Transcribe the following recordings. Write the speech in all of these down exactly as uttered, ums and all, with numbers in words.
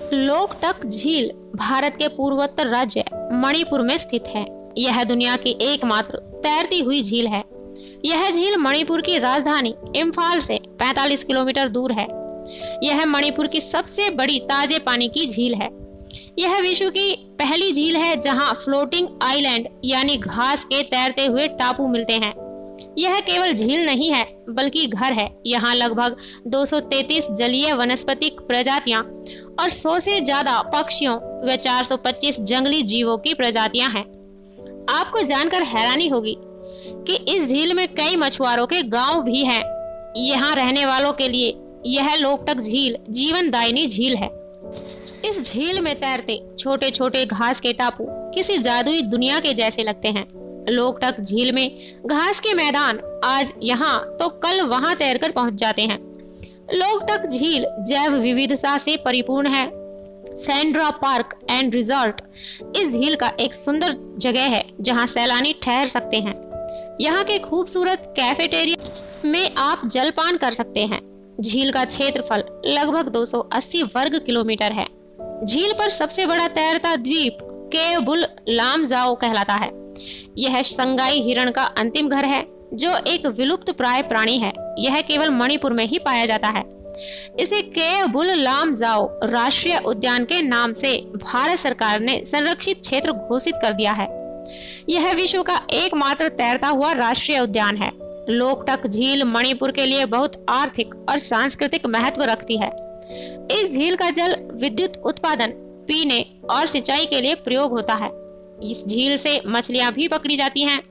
लोकटक झील भारत के पूर्वोत्तर राज्य मणिपुर में स्थित है। यह दुनिया की एकमात्र तैरती हुई झील है। यह झील मणिपुर की राजधानी इम्फाल से पैंतालीस किलोमीटर दूर है। यह मणिपुर की सबसे बड़ी ताजे पानी की झील है। यह विश्व की पहली झील है जहां फ्लोटिंग आइलैंड यानी घास के तैरते हुए टापू मिलते हैं। यह केवल झील नहीं है बल्कि घर है। यहाँ लगभग दो सौ तैंतीस जलीय वनस्पतिक प्रजातियां और सौ से ज्यादा पक्षियों व चार सौ पच्चीस जंगली जीवों की प्रजातियां हैं। आपको जानकर हैरानी होगी कि इस झील में कई मछुआरों के गांव भी हैं। यहाँ रहने वालों के लिए यह लोकटक झील जीवनदायिनी झील है। इस झील में तैरते छोटे छोटे घास के टापू किसी जादुई दुनिया के जैसे लगते हैं। लोकटक झील में घास के मैदान आज यहाँ तो कल वहाँ तैरकर पहुँच जाते हैं। लोकटक झील जैव विविधता से परिपूर्ण है। सैंड्रा पार्क एंड रिजॉर्ट इस झील का एक सुंदर जगह है जहाँ सैलानी ठहर सकते हैं। यहाँ के खूबसूरत कैफेटेरिया में आप जलपान कर सकते हैं। झील का क्षेत्रफल लगभग दो सौ अस्सी वर्ग किलोमीटर है। झील पर सबसे बड़ा तैरता द्वीप केवबुल लामजाओ कहलाता है। यह संगाई हिरण का अंतिम घर है जो एक विलुप्त प्राय प्राणी है। यह केवल मणिपुर में ही पाया जाता है। इसे केवबुल लामजाओ राष्ट्रीय उद्यान के नाम से भारत सरकार ने संरक्षित क्षेत्र घोषित कर दिया है। यह विश्व का एकमात्र तैरता हुआ राष्ट्रीय उद्यान है। लोकटक झील मणिपुर के लिए बहुत आर्थिक और सांस्कृतिक महत्व रखती है। इस झील का जल विद्युत उत्पादन, पीने और सिंचाई के लिए प्रयोग होता है। इस झील से मछलियां भी पकड़ी जाती हैं।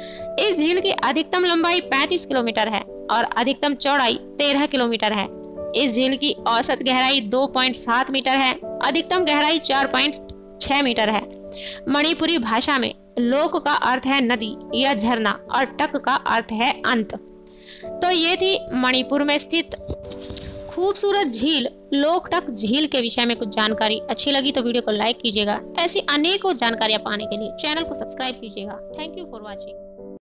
इस झील की अधिकतम लंबाई पैंतीस किलोमीटर है और अधिकतम चौड़ाई तेरह किलोमीटर है। इस झील की औसत गहराई दो पॉइंट सात मीटर है, अधिकतम गहराई चार पॉइंट छह मीटर है। मणिपुरी भाषा में लोक का अर्थ है नदी या झरना और टक का अर्थ है अंत। तो ये थी मणिपुर में स्थित खूबसूरत झील लोकटक झील के विषय में कुछ जानकारी। अच्छी लगी तो वीडियो को लाइक कीजिएगा। ऐसी अनेकों जानकारियां पाने के लिए चैनल को सब्सक्राइब कीजिएगा। Thank you for watching.